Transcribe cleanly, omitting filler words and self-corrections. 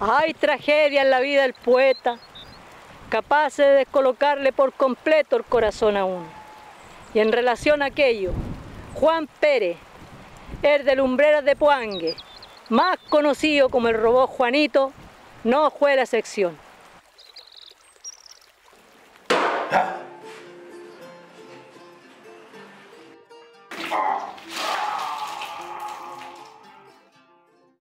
Hay tragedia en la vida del poeta, capaz de descolocarle por completo el corazón a uno. Y en relación a aquello, Juan Pérez, el de Lumbreras de Puangue, más conocido como el robot Juanito, no fue la excepción.